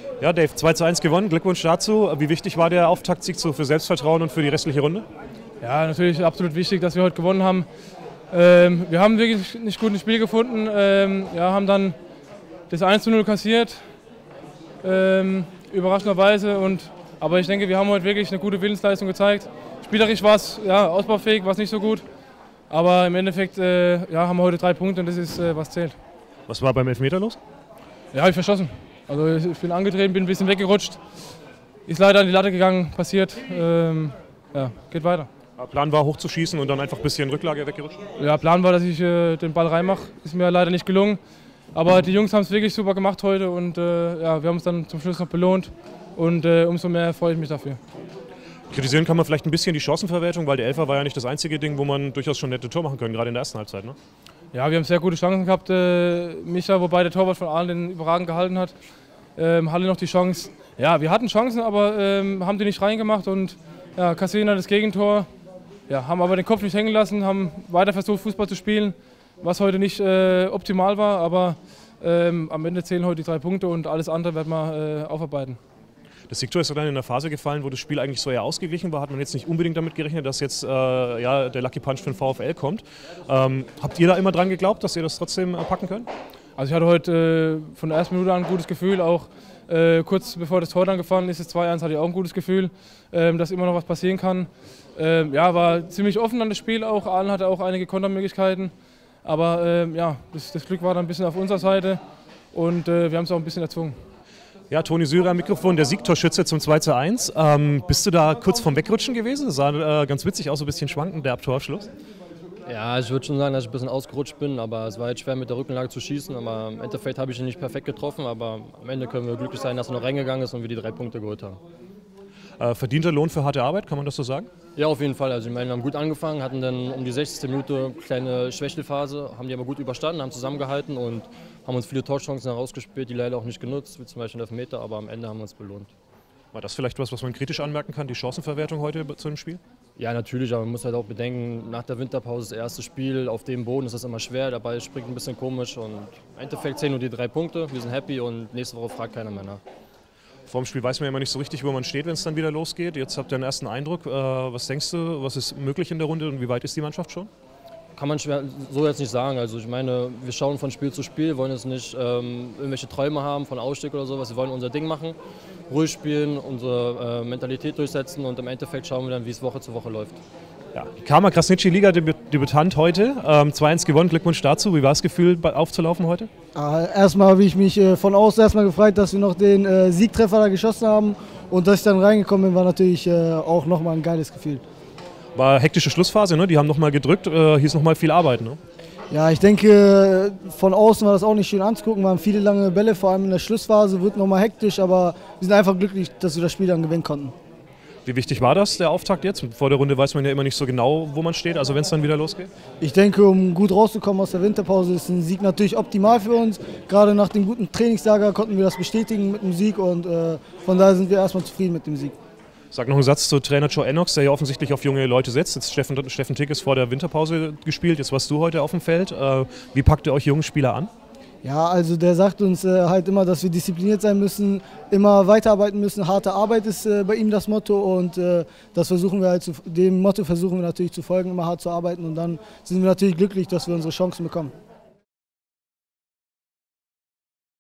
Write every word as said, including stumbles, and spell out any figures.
Ja, Dave, zwei zu eins gewonnen, Glückwunsch dazu. Wie wichtig war der Auftaktsieg für Selbstvertrauen und für die restliche Runde? Ja, natürlich absolut wichtig, dass wir heute gewonnen haben. Ähm, wir haben wirklich nicht gut ins Spiel gefunden, ähm, ja, haben dann das eins zu null kassiert, ähm, überraschenderweise. Und, aber ich denke, wir haben heute wirklich eine gute Willensleistung gezeigt. Spielerisch war es, ja, ausbaufähig, war es nicht so gut. Aber im Endeffekt äh, ja, haben wir heute drei Punkte und das ist, äh, was zählt. Was war beim Elfmeter los? Ja, habe ich verschossen. Also ich bin angetreten, bin ein bisschen weggerutscht. Ist leider an die Latte gegangen, passiert. Ähm, ja, geht weiter. Plan war hochzuschießen und dann einfach ein bisschen Rücklage weggerutscht? Ja, Plan war, dass ich äh, den Ball reinmache. Ist mir leider nicht gelungen. Aber die Jungs haben es wirklich super gemacht heute und äh, ja, wir haben uns dann zum Schluss noch belohnt. Und äh, umso mehr freue ich mich dafür. Kritisieren kann man vielleicht ein bisschen die Chancenverwertung, weil der Elfer war ja nicht das einzige Ding, wo man durchaus schon nette Tor machen können, gerade in der ersten Halbzeit. Ne? Ja, wir haben sehr gute Chancen gehabt. Äh, Micha, wobei der Torwart von Aalen den überragend gehalten hat. Ähm, Halle noch die Chance. Ja, wir hatten Chancen, aber ähm, haben die nicht reingemacht und ja, kassieren dann das Gegentor. Ja, haben aber den Kopf nicht hängen lassen, haben weiter versucht, Fußball zu spielen, was heute nicht äh, optimal war, aber ähm, am Ende zählen heute die drei Punkte und alles andere werden wir äh, aufarbeiten. Das Siegtor ist dann in der Phase gefallen, wo das Spiel eigentlich so eher ausgeglichen war. Hat man jetzt nicht unbedingt damit gerechnet, dass jetzt äh, ja, der Lucky Punch für den VfL kommt. Ähm, habt ihr da immer dran geglaubt, dass ihr das trotzdem äh, packen könnt? Also ich hatte heute äh, von der ersten Minute an ein gutes Gefühl, auch äh, kurz bevor das Tor dann gefallen ist, das zwei eins, hatte ich auch ein gutes Gefühl, äh, dass immer noch was passieren kann. Äh, ja, war ziemlich offen an das Spiel auch, Aalen hatte auch einige Kontermöglichkeiten, aber äh, ja, das, das Glück war dann ein bisschen auf unserer Seite und äh, wir haben es auch ein bisschen erzwungen. Ja, Toni Syrer am Mikrofon, der Siegtorschütze zum zwei zu eins. Ähm, bist du da kurz vorm Wegrutschen gewesen? Das sah äh, ganz witzig aus, so ein bisschen schwankend, der Abtorabschluss. Ja, ich würde schon sagen, dass ich ein bisschen ausgerutscht bin, aber es war jetzt schwer mit der Rückenlage zu schießen. Aber im Endeffekt habe ich ihn nicht perfekt getroffen, aber am Ende können wir glücklich sein, dass er noch reingegangen ist und wir die drei Punkte geholt haben. Äh, verdienter Lohn für harte Arbeit, kann man das so sagen? Ja, auf jeden Fall. Also ich meine, wir haben gut angefangen, hatten dann um die sechzigste Minute eine kleine Schwächelphase, haben die aber gut überstanden, haben zusammengehalten und haben uns viele Torchancen herausgespielt, die leider auch nicht genutzt, wie zum Beispiel den Elfmeter, aber am Ende haben wir uns belohnt. War das vielleicht was, was man kritisch anmerken kann, die Chancenverwertung heute zu dem Spiel? Ja, natürlich, aber man muss halt auch bedenken, nach der Winterpause das erste Spiel auf dem Boden ist das immer schwer, der Ball springt ein bisschen komisch und im Endeffekt zählen nur die drei Punkte, wir sind happy und nächste Woche fragt keiner mehr nach. Vor dem Spiel weiß man ja immer nicht so richtig, wo man steht, wenn es dann wieder losgeht. Jetzt habt ihr einen ersten Eindruck. Äh, was denkst du, was ist möglich in der Runde und wie weit ist die Mannschaft schon? Kann man schwer, so jetzt nicht sagen. Also ich meine, wir schauen von Spiel zu Spiel, wollen jetzt nicht ähm, irgendwelche Träume haben von Ausstieg oder sowas. Wir wollen unser Ding machen, ruhig spielen, unsere äh, Mentalität durchsetzen und im Endeffekt schauen wir dann, wie es Woche zu Woche läuft. Ja. Kama Krasnitschi, Liga-Debütant heute, ähm, zwei eins gewonnen, Glückwunsch dazu. Wie war das Gefühl, aufzulaufen heute? Äh, erstmal habe ich mich äh, von außen erstmal gefreut, dass wir noch den äh, Siegtreffer da geschossen haben und dass ich dann reingekommen bin, war natürlich äh, auch nochmal ein geiles Gefühl. War hektische Schlussphase, ne? Die haben nochmal gedrückt, äh, hieß nochmal viel Arbeit. Ne? Ja, ich denke, von außen war das auch nicht schön anzugucken, waren viele lange Bälle, vor allem in der Schlussphase, wird nochmal hektisch, aber wir sind einfach glücklich, dass wir das Spiel dann gewinnen konnten. Wie wichtig war das, der Auftakt jetzt? Vor der Runde weiß man ja immer nicht so genau, wo man steht, also wenn es dann wieder losgeht? Ich denke, um gut rauszukommen aus der Winterpause, ist ein Sieg natürlich optimal für uns. Gerade nach dem guten Trainingslager konnten wir das bestätigen mit dem Sieg und äh, von daher sind wir erstmal zufrieden mit dem Sieg. Sag noch einen Satz zu Trainer Joe Ennox, der ja offensichtlich auf junge Leute setzt. Jetzt Steffen, Steffen Tick ist vor der Winterpause gespielt, jetzt warst du heute auf dem Feld. Äh, wie packt ihr euch jungen Spieler an? Ja, also der sagt uns äh, halt immer, dass wir diszipliniert sein müssen, immer weiterarbeiten müssen. Harte Arbeit ist äh, bei ihm das Motto und äh, das versuchen wir halt zu, dem Motto versuchen wir natürlich zu folgen, immer hart zu arbeiten und dann sind wir natürlich glücklich, dass wir unsere Chancen bekommen.